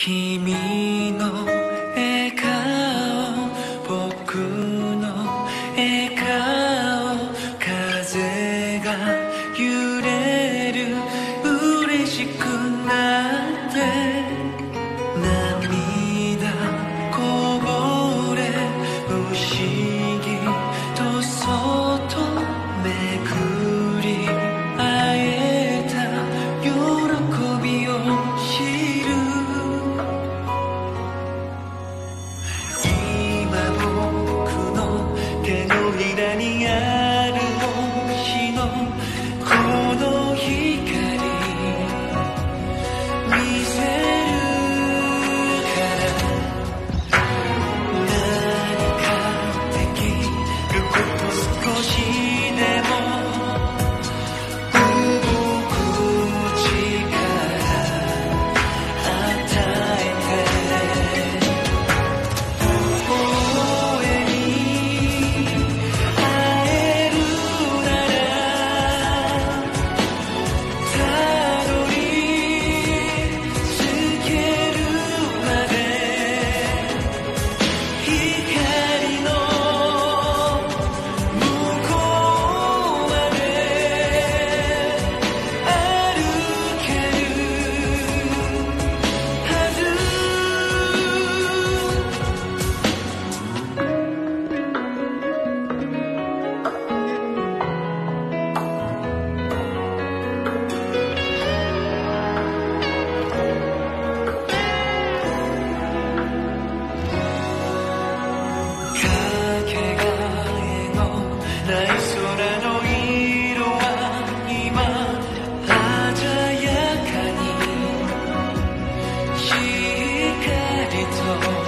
君の笑顔、僕の笑顔、風が揺れる、嬉しくなって涙こぼれ、不思議とそっとめくり会えた喜びを知る。手のひらにある星のこの光見せるから、何かできること少しでも動く力与えて、ない空の色は今鮮やかにしっかりと